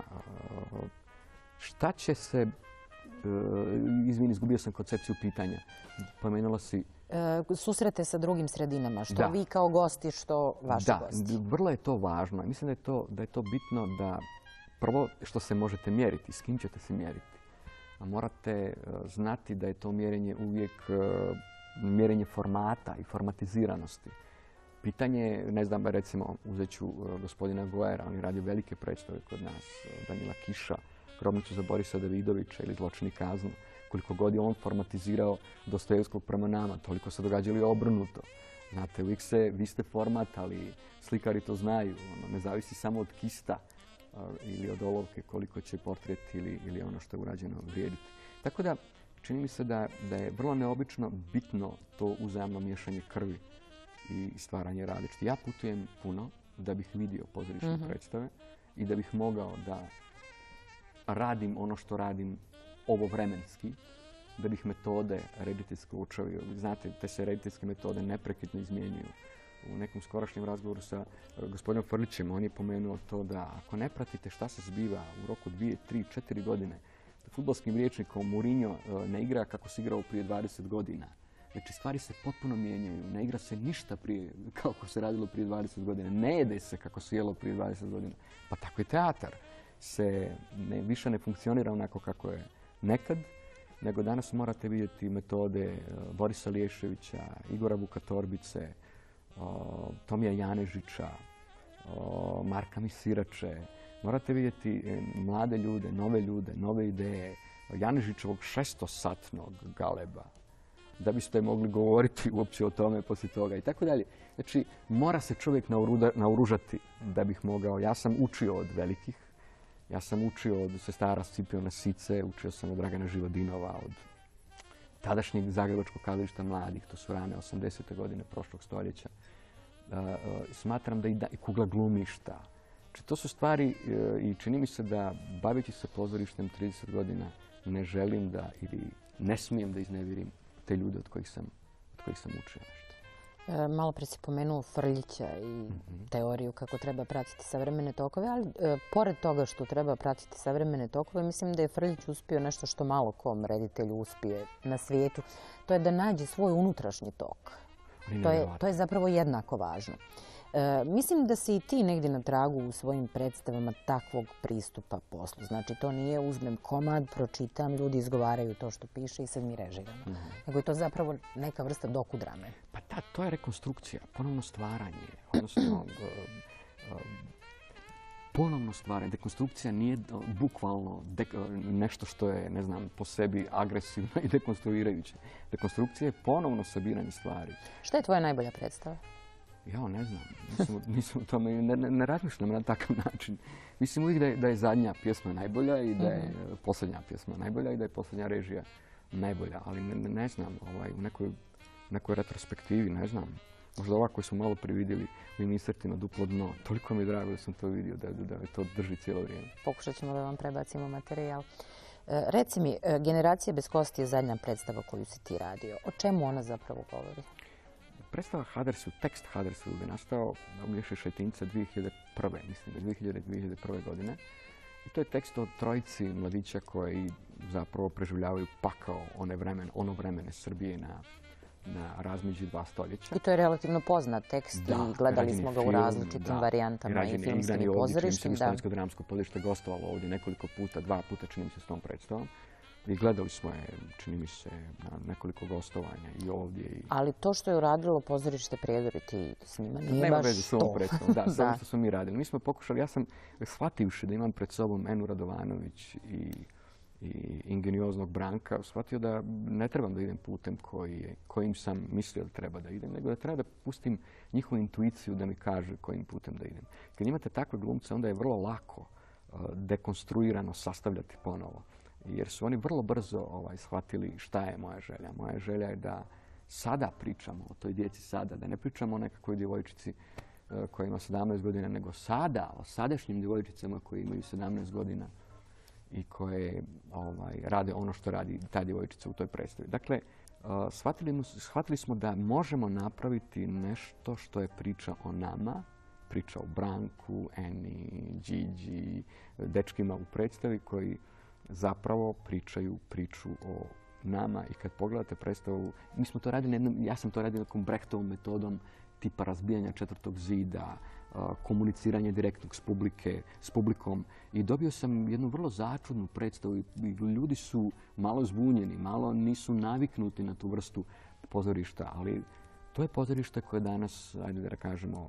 Šta će se... Izvini, izgubio sam koncepciju pitanja. Pomenula si... Susrete sa drugim sredinama, što vi kao gosti, što vaši gosti. Da, vrlo je to važno. Mislim da je to bitno da prvo što se možete mjeriti, s kim ćete se mjeriti. A morate znati da je to mjerenje uvijek mjerenje formata i formatiziranosti. Pitanje, ne znam, recimo uzet ću gospodina Goera, on je radio velike predstave kod nas, Danila Kiša, Grobnicu za Borisa Davidovića ili Zločin i kaznu. Koliko god je on formatizirao Dostojevskog prema nama, toliko se događali obrnuto. Znate, uvijek vi ste format, ali slikari to znaju. Ne zavisi samo od kista ili od olovke koliko će portret ili ono što je urađeno vrijediti. Tako da, čini mi se da je vrlo neobično bitno to uzajamno miješanje krvi i stvaranje različitih. Ja putujem puno da bih vidio pozorišne predstave i da bih mogao da radim ono što radim ovovremenski, da bih metode rediteljske učio. Znate, te se rediteljske metode neprekidno izmjenjuju. U nekom skorašnjem razgovoru sa gospodinom Frlićem on je pomenuo to da ako ne pratite šta se zbiva u roku 2, 3, 4 godine, fudbalskim rječnikom Mourinho ne igra kako se igrao prije 20 godina. Znači, stvari se potpuno mijenjaju. Ne igra se ništa kako se radilo prije 20 godina. Ne jede se kako se jelo prije 20 godina. Pa tako i teatar više ne funkcionira onako kako je nekad nego danas morate vidjeti metode Borisa Liješevića, Igora Vukatorbice, Tomija Janežića, Marka Misirače. Morate vidjeti mlade ljude, nove ideje, Janežićevog 600-satnog galeba, da biste mogli govoriti uopće o tome poslije toga i tako dalje. Znači, mora se čovjek naoružati da bih mogao. Ja sam učio od velikih, ja sam učio od sestara Scipiona Sice, učio sam od Dragana Živodinova, od tadašnjeg Zagrebačkog kazališta mladih, to su rane 80. godine prošlog stoljeća. Smatram da i Kugla glumišta. Znači, to su stvari i čini mi se da baviti se pozorištem 30 godina ne želim da ili ne smijem da iznevirim te ljude od kojih sam učio nešto. Malo prije si pomenuo Frljića i teoriju kako treba pratiti savremene tokove, ali pored toga što treba pratiti savremene tokove, mislim da je Frljić uspio nešto što malo kom reditelju uspije na svijetu. To je da nađe svoj unutrašnji tok. To je zapravo jednako važno. Mislim da si i ti negdje na tragu u svojim predstavama takvog pristupa poslu. Znači, to nije uzmem komad, pročitam, ljudi izgovaraju to što piše i sad mi režiramo. Nego je to zapravo neka vrsta dokudrame. Pa da, to je rekonstrukcija, ponovno stvaranje. Odnosno, ponovno stvaranje. Dekonstrukcija nije bukvalno nešto što je, ne znam, po sebi agresivno i dekonstruirajuće. Dekonstrukcija je ponovno sabiranje stvari. Šta je tvoja najbolja predstava? Ja ne znam, nisam u tome, ne razmišljam na takav način. Mislim uvijek da je zadnja pjesma najbolja i da je posljednja pjesma najbolja i da je posljednja režija najbolja, ali ne znam, u nekoj retrospektivi, ne znam. Možda ova koju smo malo prividjeli u Insertima Duplo dno, toliko mi je drago da sam to vidio, da me to drži cijelo vrijeme. Pokušat ćemo da vam prebacimo materijal. Reci mi, Generacija bez kosti je zadnja predstava koju si ti radio. O čemu ona zapravo govori? Predstava Huddersfield, tekst Huddersfield je nastao na Uglješe Šetinca 2001. mislim, 2001. godine. I to je tekst o trojici mladića koji zapravo preživljavaju pakao ono vremene Srbije na razmeđi dva stoljeća. I to je relativno poznat tekst i gledali smo ga u različitim varijantama i filmskim i pozorištim. Studentsko dramsko pozorište gostovalo ovdje nekoliko puta, 2 puta čini mi se s tom predstavom. I gledali smo je, čini mi se, na nekoliko gostovanja i ovdje. Ali to što je uradilo pozorište Prijedor i ti s njima nije baš to. Nema veze s ovom predstavom, da, s ovom što smo mi radili. Mi smo pokušali, ja sam shvativši da imam pred sobom Enu Radovanović i ingenioznog Branka, shvatio da ne trebam da idem putem kojim sam mislio da treba da idem, nego da treba da pustim njihovu intuiciju da mi kaže kojim putem da idem. Kad imate takve glumce, onda je vrlo lako dekonstruirano sastavljati ponovo. Jer su oni vrlo brzo shvatili šta je moja želja. Moja želja je da sada pričamo o toj djeci sada, da ne pričamo o nekakvoj djevojčici koja ima 17 godina, nego sada, o sadašnjim djevojčicama koje imaju 17 godina i koje rade ono što radi ta djevojčica u toj predstavi. Dakle, shvatili smo da možemo napraviti nešto što je priča o nama, priča o Branku, Eni, Điđi, dečkima u predstavi koji zapravo pričaju priču o nama i kad pogledate predstavu, mi smo to radili, ja sam to radio nekom Brechtovom metodom tipa razbijanja četvrtog zida, komuniciranje direktnog s publikom i dobio sam jednu vrlo začudnu predstavu i ljudi su malo zbunjeni, malo nisu naviknuti na tu vrstu pozorišta, ali to je pozorište koje danas, ajde da kažemo,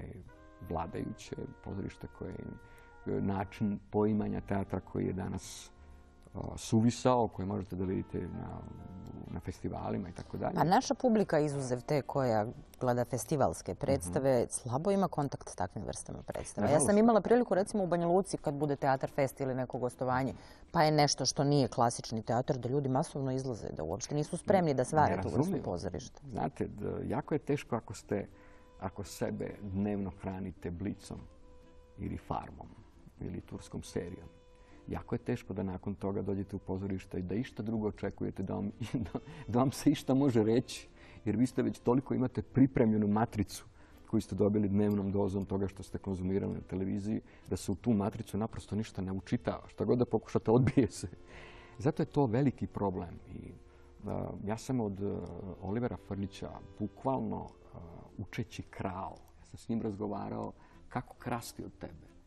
vladajuće, pozorište koje je način poimanja teatra koji je danas suvisao, koje možete da vidite na festivalima i tako dalje. A naša publika, izuzev te koja gleda festivalske predstave, slabo ima kontakt s takvim vrstama predstava. Ja sam imala priliku recimo u Banja Luci kad bude Teatar Fest ili neko gostovanje, pa je nešto što nije klasični teatar, da ljudi masovno izlaze, da uopšte nisu spremni da svare tu vrstu pozorišta. Znate, jako je teško ako sebe dnevno hranite Blicom ili Farmom ili turskom serijom. Jako je teško da nakon toga dođete u pozorište i da išta drugo očekujete, da vam se išta može reći, jer vi ste već toliko imate pripremljenu matricu koju ste dobili dnevnom dozom toga što ste konzumirali na televiziji, da se u tu matricu naprosto ništa ne učitava. Šta god da pokušate, odbije se. Zato je to veliki problem. I ja sam od Olivera Frljića bukvalno učeći Kral. Ja sam s njim razgovarao kako krasti od tebe.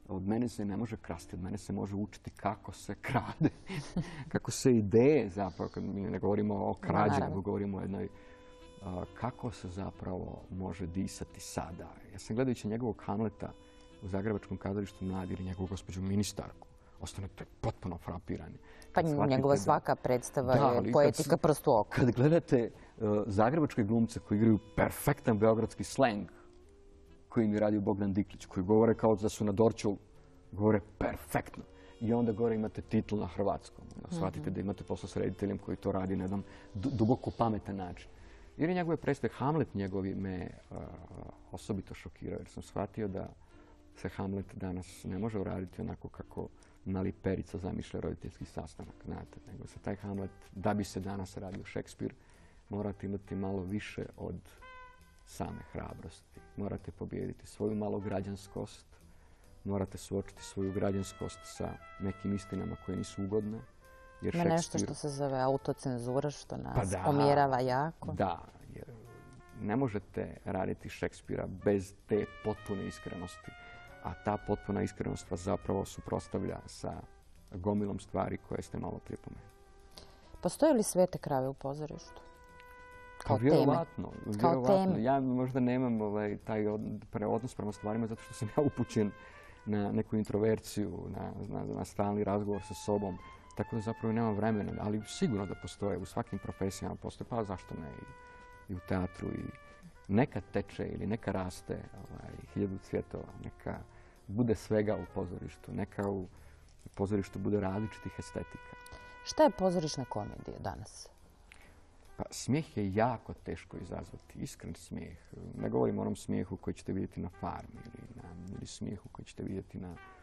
od mene se ne može krasti, od mene se može učiti kako se krade, kako se ideje zapravo, kad mi ne govorimo o krađi, nego govorimo o jednoj, kako se zapravo može disati sada. Ja sam gledajući njegovog Hamleta u Zagrebačkom kazalištu mladi ili njegovu gospođu ministarku, ostanete potpuno frapirani. Pa njegova svaka predstava je poetika prosto oko. Kad gledate zagrebačke glumce koji igraju perfektan beogradski sleng, koji mi radi Bogdan Diklić, koji govore kao da su na Dorćolu, govore perfektno. I onda gore imate titl na hrvatskom. Shvatite da imate posao s rediteljem koji to radi na jedan duboko pametan način. Jer je njegove predstave, Hamlet njegovi me osobito šokirao, jer sam shvatio da se Hamlet danas ne može uraditi onako kako mali Perica zamišlja roditeljski sastanak, znate. Nego se taj Hamlet, da bi se danas radio Šekspir, morate imati malo više od same hrabrosti. Morate pobijediti svoju malograđanskost, morate suočiti svoju građanskost sa nekim istinama koje nisu ugodne. Ima nešto što se zove autocenzura, što nas pomjerava jako. Da, jer ne možete raditi Šekspira bez te potpune iskrenosti. A ta potpuna iskrenost vas zapravo suprotstavlja sa gomilom stvari koje ste malo prije pomenuli. Postoje li svete krave u pozorištu? Kao vjerovatno. Ja možda nemam taj odnos prema stvarima zato što sam ja upućen na neku introverciju, na stalni razgovor sa sobom. Tako da zapravo nemam vremena, ali sigurno da postoje u svakim profesijama postoje, pa zašto ne i u teatru. I neka teče ili neka raste hiljadu cvjetova, neka bude svega u pozorištu, neka u pozorištu bude različitih estetika. Šta je pozorišna komedija danas? Pa, smijeh je jako teško izazvati, iskren smijeh. Ne govorim o onom smijehu koji ćete vidjeti na Farmi ili smijehu koji ćete vidjeti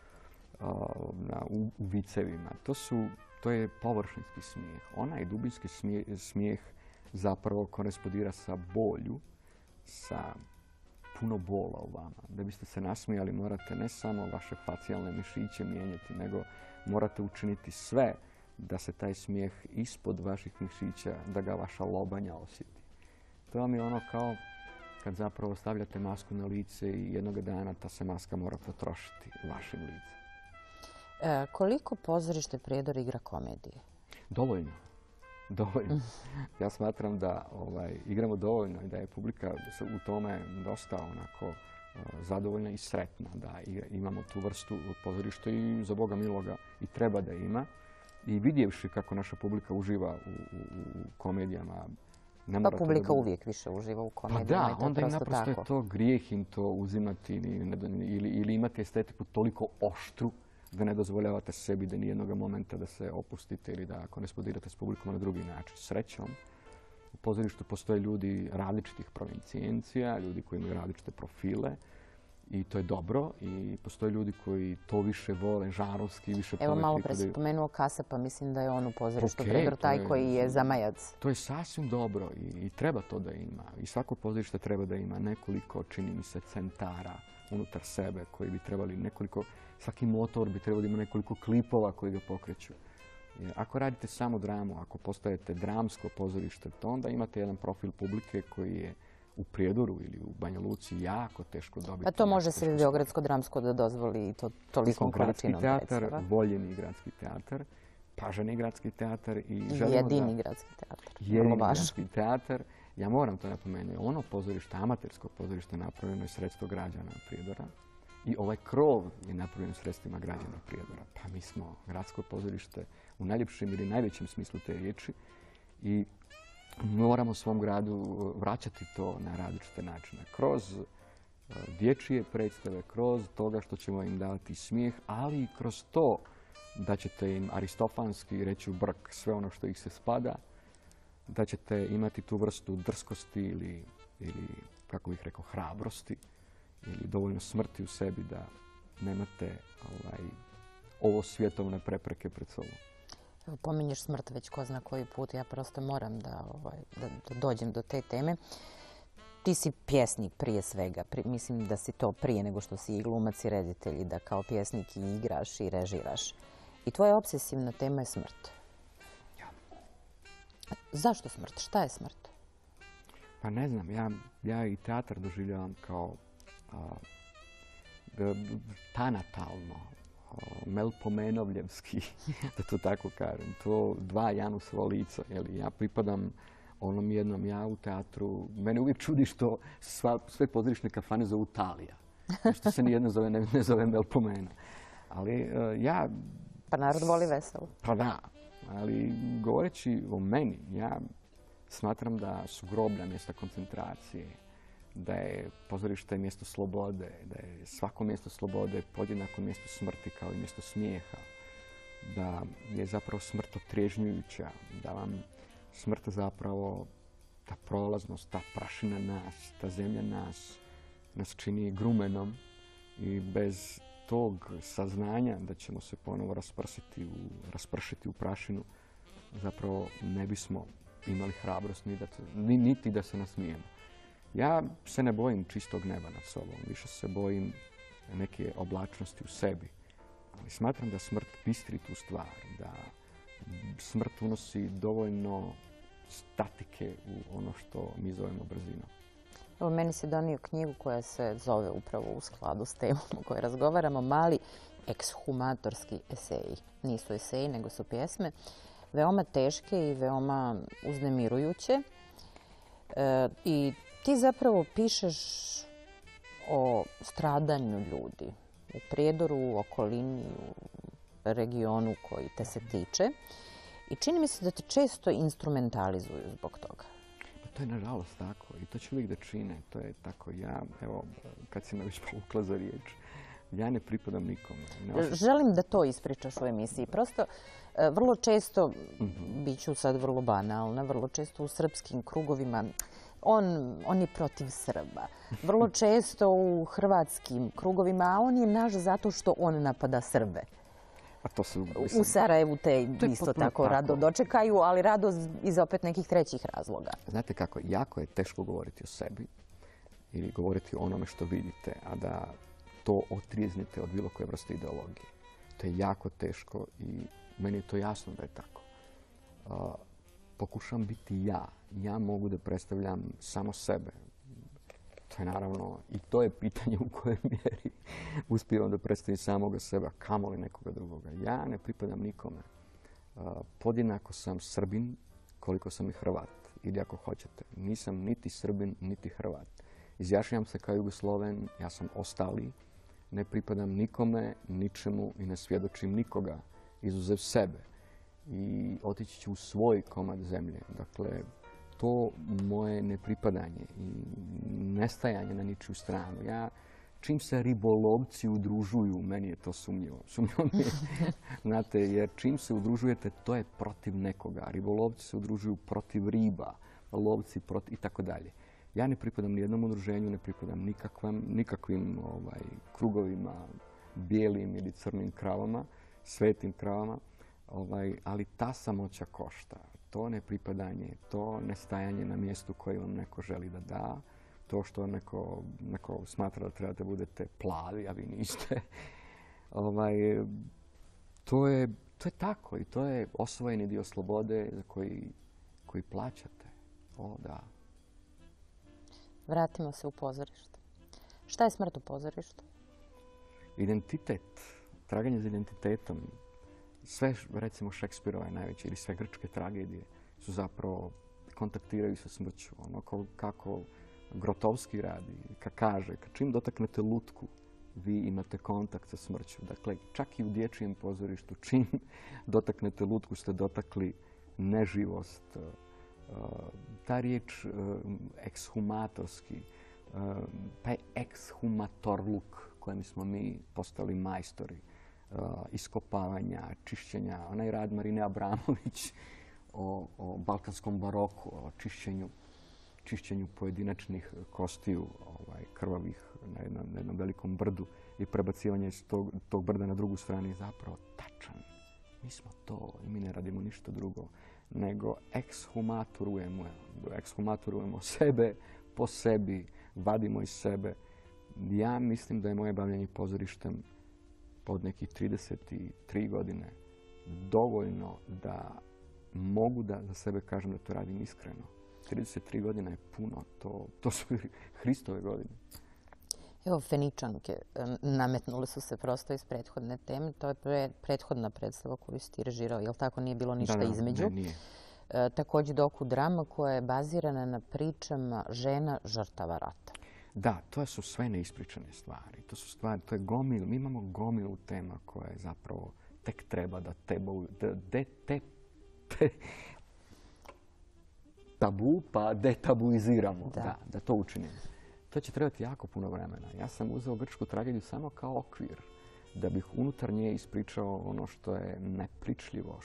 u vicevima. To je površinski smijeh. Onaj dubinski smijeh zapravo korespondira sa bolju, sa puno bola u vama. Da biste se nasmijali morate ne samo vaše facijalne mišiće mijenjati, nego morate učiniti sve da se taj smijeh ispod vaših mišića, da ga vaša lobanja osjeti. To vam je ono kao kad zapravo stavljate masku na lice i jednog dana ta se maska mora potrošiti vašim licem. Koliko pozorište Prijedor igra komedije? Dovoljno. Ja smatram da igramo dovoljno i da je publika u tome dosta onako zadovoljna i sretna da imamo tu vrstu pozorišta i za Boga miloga i treba da ima. I vidjevši kako naša publika uživa u komedijama. Pa publika uvijek više uživa u komedijama. Pa da, onda im naprosto je to grijeh im to uzimati ili imate estetiku toliko oštru da ne dozvoljavate sebi da nijednog momenta da se opustite ili da korespondirate s publikom na drugi način. Srećom, u pozorištu postoje ljudi različitih provincijencija, ljudi koji imaju različite profile i to je dobro. I postoje ljudi koji to više vole, žarovski, više Evo malo pre si pomenuo Kasa, pa mislim da je on u pozorištu Prijedor taj koji je zamajac. To je sasvim dobro i treba to da ima. I svako pozorište treba da ima nekoliko, čini mi se, centara unutar sebe koji bi trebali svaki motor bi trebao da ima nekoliko klipova koji ga pokreću. Jer ako radite samo dramu, ako postajete dramsko pozorište, to onda imate jedan profil publike koji je u Prijedoru ili u Banja Luci jako teško dobiti. Pa to može se Beogradsko dramsko da dozvoli i to tolikom količinom predstava. Gradski teatar, voljeni gradski teatar, pažani gradski teatar i jedini gradski teatar. Jedini gradski teatar. Ja moram to napomenuti. Ono pozorište, amatersko pozorište napravljeno je sredstvo građana Prijedora. I ovaj krov je napravljen sredstvima građana Prijedora. Pa mi smo gradsko pozorište u najljepšem ili najvećem smislu te riječi i moramo svom gradu vraćati to na različite načine. Kroz dječje predstave, kroz toga što ćemo im dati smijeh, ali i kroz to da ćete im aristofanski reći u brk sve ono što ih se spada, da ćete imati tu vrstu drskosti ili kako bih rekao, hrabrosti ili dovoljno smrti u sebi da nemate ovo svjetovne prepreke pred sobom. Evo, pominješ smrt već ko zna koji put. Ja prosto moram da dođem do te teme. Ti si pjesnik prije svega. Mislim da si to prije nego što si i glumac i reditelj i da kao pjesnik i igraš i režiraš. I tvoja obsesivna tema je smrt. Ja. Zašto smrt? Šta je smrt? Pa ne znam. Ja i teatar doživljavam kao tanatalno, melpomenovljevski, da to tako kažem. To dva Janusova lica. Ja pripadam onom jednom, ja u teatru. Mene uvijek čudi što sve pozorišne kafane zovu Talija. Što se nijedno ne zove Melpomena. Ali ja... Pa narod voli veselo. Pa da, ali govoreći o meni, ja smatram da su groblja mjesta koncentracije, da je pozorište mjesto slobode, da je svako mjesto slobode podjednako mjesto smrti kao i mjesto smijeha, da je zapravo smrt otrježnjujuća, da vam smrt zapravo, ta prolaznost, ta prašina nas, ta zemlja nas čini grumenom i bez tog saznanja da ćemo se ponovo raspršiti u prašinu, zapravo ne bismo imali hrabrost niti da se nasmijemo. Ja se ne bojim čistog neba nad sobom, više se bojim neke oblačnosti u sebi. Ali smatram da smrt bistri tu stvar, da smrt unosi dovoljno statike u ono što mi zovemo brzinom. Evo, meni si donio knjigu koja se zove upravo u skladu s temom o kojoj razgovaramo, Mali ekshumatorski eseji. Nisu eseji, nego su pjesme. Veoma teške i veoma uznemirujuće. I ti zapravo pišeš o stradanju ljudi u Prijedoru, u okolini, u regionu koji te se tiče. I čini mi se da te često instrumentalizuju zbog toga. To je nažalost tako i to će uvijek da čine. To je tako. Ja, evo, kad si me već povukla za riječ, ja ne pripadam nikome. Želim da to ispričaš u emisiji. Prosto, vrlo često, bit ću sad vrlo banalna, vrlo često u srpskim krugovima, on je protiv Srba. Vrlo često u hrvatskim krugovima, a on je naš zato što on napada Srbe. U Sarajevu te isto tako rado dočekaju, ali rado iz opet nekih trećih razloga. Znate kako, jako je teško govoriti o sebi ili govoriti o onome što vidite, a da to otrijeznite od bilo koje vrste ideologije. To je jako teško i meni je to jasno da je tako. Pokušam biti ja. Ja mogu da predstavljam samo sebe. To je naravno, i to je pitanje u kojoj mjeri uspijevam da predstavim samoga sebe, a kamoli nekoga drugoga. Ja ne pripadam nikome. Podjednako sam Srbin koliko sam i Hrvat. Ili ako hoćete, nisam niti Srbin, niti Hrvat. Izjašnjavam se kao Jugosloven, ja sam ostali. Ne pripadam nikome, ničemu i ne svjedočim nikoga, izuzev sebe. I otići ću u svoj komad zemlje. Dakle, to moje nepripadanje i nestajanje na ničiju stranu. Čim se ribolovci udružuju, meni je to sumnjivo. Sumnjivo mi je, znate, jer čim se udružujete, to je protiv nekoga. Ribolovci se udružuju protiv riba, lovci protiv i tako dalje. Ja ne pripadam nijednom udruženju, ne pripadam nikakvim krugovima, bijelim ili crnim kravama, svetim kravama, ali ta samoća košta. To nepripadanje, to nestajanje na mjestu koje vam neko želi da da, to što neko smatra da trebate da budete plavi, a vi niste. To je tako i to je osvojeni dio slobode za koji plaćate. O, da. Vratimo se u pozorište. Šta je smrt u pozorištu? Identitet, traganje za identitetom. Sve, recimo, Šekspirove najveće ili sve grčke tragedije su zapravo kontaktiraju sa smrću. Ono kako Grotowski radi, kaže, čim dotaknete lutku, vi imate kontakt sa smrću. Dakle, čak i u dječjem pozorištu, čim dotaknete lutku, ste dotakli neživost. Ta riječ ekshumatorski, taj ekshumatorluk kojem smo mi postali majstori, iskopavanja, čišćenja. Onaj rad Marine Abramović o balkanskom baroku, o čišćenju pojedinačnih kostiju krvavih na jednom velikom brdu i prebacivanje iz tog brda na drugu stranu je zapravo tačan. Mi smo to i mi ne radimo ništa drugo nego ekshumaturujemo sebe po sebi, vadimo iz sebe. Ja mislim da je moje bavljenje pozorištem pod nekih 33 godine dovoljno da mogu da za sebe kažem da to radim iskreno. 33 godine je puno, to su Hristove godine. Evo, Feničanke nametnule su se prosto iz prethodne teme. To je prethodna predstava koju si ti režirao, jel tako? Nije bilo ništa između. Ne, nije. Također dokudrama koja je bazirana na pričama žena žrtava rata. Da, to su sve neispričane stvari. To su stvari, to je gomil. Mi imamo gomilu tema koja je zapravo tek treba da tabu pa detabuiziramo. Da to učinimo. To će trebati jako puno vremena. Ja sam uzeo grčku tragediju samo kao okvir da bih unutar nje ispričao ono što je nepričljivo,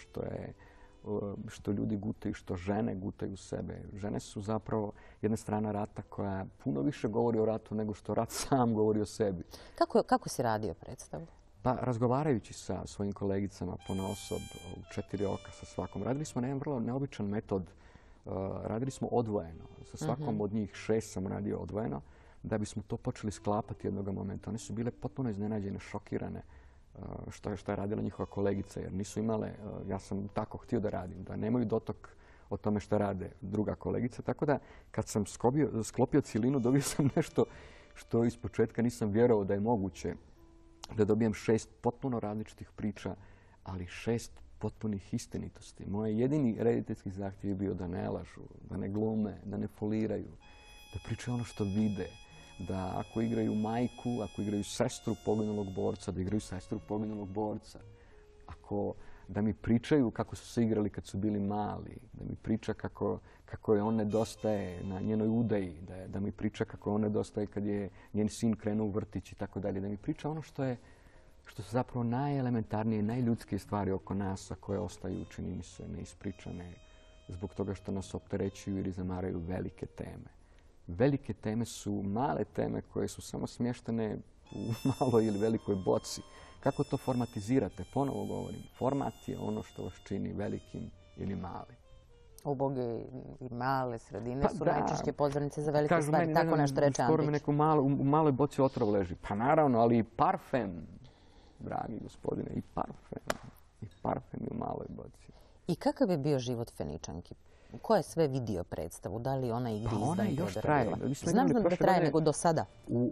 što ljudi gutaju, što žene gutaju sebe. Žene su zapravo jedna strana rata koja puno više govori o ratu nego što rat sam govori o sebi. Kako si radio predstavu? Pa, razgovarajući sa svojim kolegicama ponaosob u 4 oka sa svakom. Radili smo na jedan vrlo neobičan metod. Radili smo odvojeno. Sa svakom od njih 6 sam radio odvojeno da bismo to počeli sklapati jednog momenta. One su bile potpuno iznenađene, šokirane što je radila njihova kolegica, jer nisu imale, ja sam tako htio da radim, da nemaju dotok o tome što rade druga kolegica. Tako da kad sam sklopio cjelinu, dobio sam nešto što ispočetka nisam vjerovao da je moguće, da dobijem 6 potpuno različitih priča, ali 6 potpunih istinitosti. Moj jedini rediteljski zahtjev je bio da ne lažu, da ne glume, da ne foliraju, da pričaju ono što vide, da ako igraju majku, ako igraju sestru poginulog borca, da igraju sestru poginulog borca. Da mi pričaju kako su se igrali kad su bili mali, da mi priča kako je on nedostaje na njenoj udaji, da mi priča kako on nedostaje kad je njen sin krenuo u vrtić i tako dalje, da mi priča ono što su zapravo najelementarnije, najljudskije stvari oko nas, a koje ostaju, čini mi se, neispričane zbog toga što nas opterećuju ili zamaraju velike teme. Velike teme su male teme koje su samo smještene u maloj ili velikoj boci. Kako to formatizirate? Ponovo govorim, format je ono što vas čini velikim ili malim. Uboge i male sredine su najčešće pozornice za velike stvari. Tako nešto reče Andrić. U maloj boci otrov leži. Pa naravno, ali i parfem, dragi gospodine, i parfem je u maloj boci. I kakav bi bio život Feničanki? Ko je sve vidio predstavu? Da li ona igri izvan predora bila? Znam da traje nego do sada.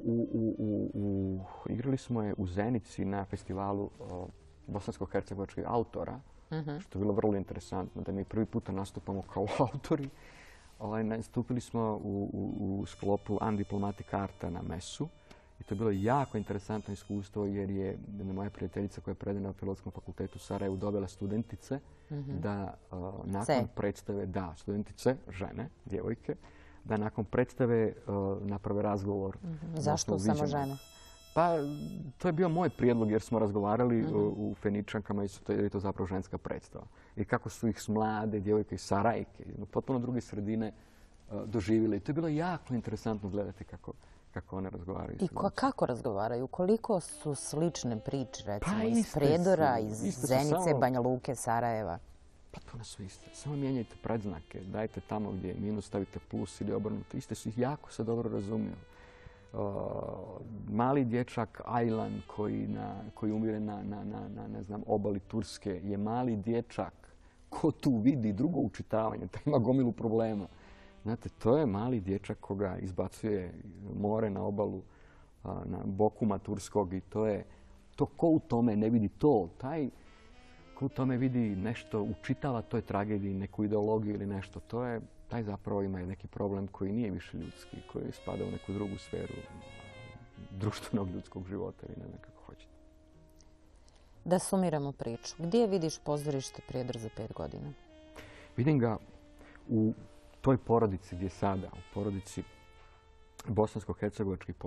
Igrali smo je u Zenici na festivalu bosansko-hercegovačkih autora, što je bilo vrlo interesantno, da mi prvi puta nastupamo kao autori. Nastupili smo u sklopu Undiplomatic Arta na Mesu. I to je bilo jako interesantno iskustvo jer je moja prijateljica koja je predana na Filozofskom fakultetu u Sarajevu dobila studentice da nakon predstave, studentice, žene, djevojke, da nakon predstave naprave razgovor. Zašto samo žene? Pa to je bio moj prijedlog jer smo razgovarali u Feničankama i jer je to zapravo ženska predstava. I kako su ih mlade djevojke iz Sarajke, potpuno druge sredine doživjeli. To je bilo jako interesantno gledati kako one razgovaraju. I kako razgovaraju? Koliko su slične priče, recimo, iz Prijedora, iz Zenice, Banja Luke, Sarajeva? Potpuno su iste. Samo mijenjajte predznake. Dajte tamo gdje je minus, stavite plus ili obrnuto. Iste su ih, jako se dobro razumiju. Mali dječak Aylan koji umire na obali Turske je mali dječak. Ko tu vidi drugo učitavanje? To ima gomilu problema. Znate, to je mali dječak koga izbacuje more na obalu, na bokuma turskog i to ko u tome ne vidi to, ko u tome vidi nešto, učitava toj tragediji, neku ideologiju ili nešto, taj zapravo ima neki problem koji nije više ljudski, koji spada u neku drugu sferu društvenog ljudskog života ili ne znam kako hoćete. Da sumiramo priču. Gdje vidiš pozorište Prijedor za 5 godina? Vidim ga u toj porodici gdje je sada, u porodici bosansko-hercegovačkih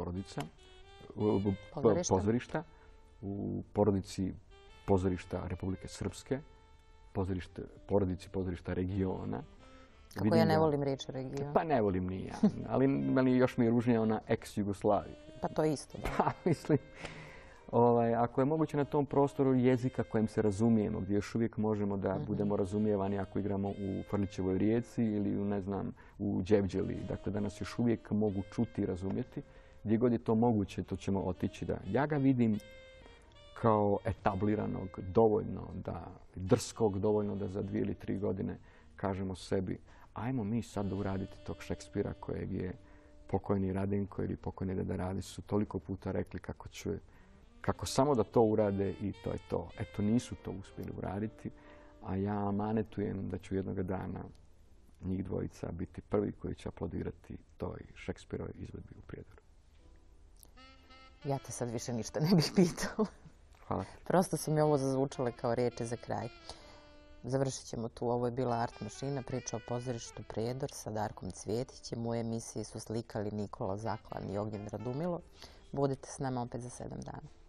pozorišta, u porodici pozorišta Republike Srpske, porodici pozorišta regiona. Kako ja ne volim riječ region? Pa ne volim ni ja, ali još mi je ružnija ona ex-Jugoslavija. Pa to isto, da. Pa mislim, ako je moguće na tom prostoru jezika kojem se razumijemo, gdje još uvijek možemo da budemo razumijevani ako igramo u Frljićevoj rijeci ili u Đevđeli. Dakle, da nas još uvijek mogu čuti i razumjeti. Gdje god je to moguće, to ćemo otići. Ja ga vidim kao etabliranog, dovoljno drskog, dovoljno da za 2 ili 3 godine kažemo sebi ajmo mi sad uraditi tog Šekspira kojeg je pokojni Radenko ili pokojni Deda Radi su toliko puta rekli kako samo da to urade i to je to. Eto, nisu to uspjeli uraditi, a ja amanetujem da ću jednoga dana njih dvojica biti prvi koji će aplaudirati toj Šekspirovoj izvedbi u Prijedoru. Ja te sad više ništa ne bih pitala. Hvala. Prosto su mi ovo zazvučale kao riječi za kraj. Završit ćemo tu. Ovo je bila Art mašina, priča o pozorištu Prijedor sa Darkom Cvjetićem. U emisiji su slikali Nikola Zaklan i Ognjen Radumilo. Budite s nama opet za 7 dana.